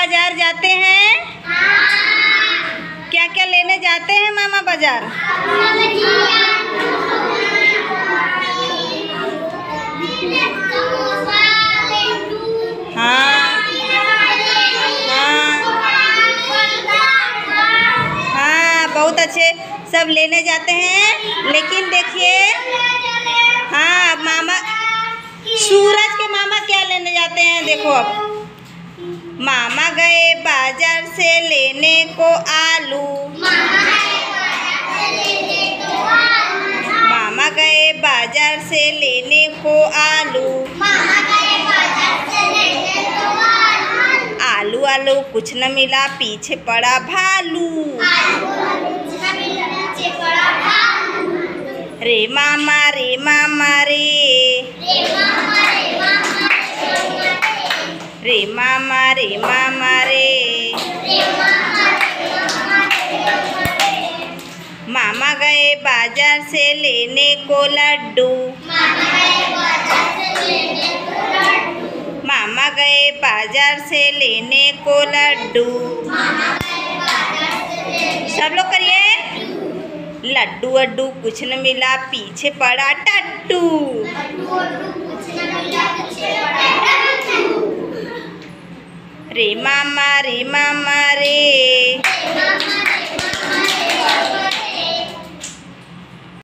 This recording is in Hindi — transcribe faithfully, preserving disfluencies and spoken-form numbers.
बाजार जाते हैं? क्या क्या लेने जाते हैं मामा बाजार? हाँ हाँ, बहुत अच्छे सब लेने जाते हैं। लेकिन देखिए, हाँ मामा, सूरज के मामा क्या लेने जाते हैं देखो। अब मामा गए बाजार से लेने को आलू, मामा गए बाजार से लेने को आलू, आलू आलू कुछ न मिला पीछे पड़ा भालू, रे मामा रे मामा रे, रे मामा रे मामा रे, मामा गए बाजार से लेने को लड्डू, मामा गए बाजार से लेने को लड्डू। सब लोग करिए। लड्डू अड्डू कुछ न मिला पीछे पड़ा टट्टू, रे मामा रे मामा रे।